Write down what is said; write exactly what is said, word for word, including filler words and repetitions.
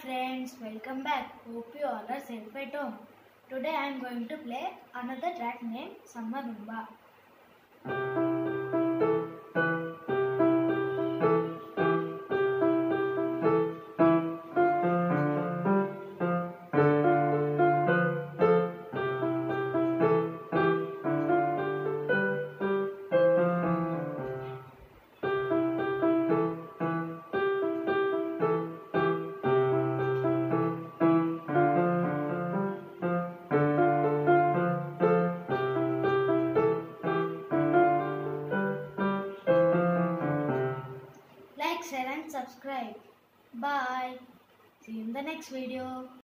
friends, welcome back. Hope you all are safe at home. Today I am going to play another track named Summer Rumba. Like, share and subscribe. Bye. See you in the next video.